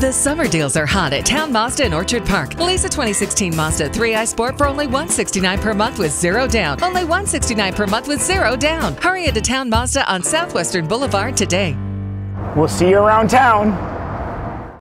The summer deals are hot at Town Mazda in Orchard Park. Lease a 2016 Mazda 3i Sport for only $169 per month with zero down. Only $169 per month with zero down. Hurry into Town Mazda on Southwestern Boulevard today. We'll see you around town.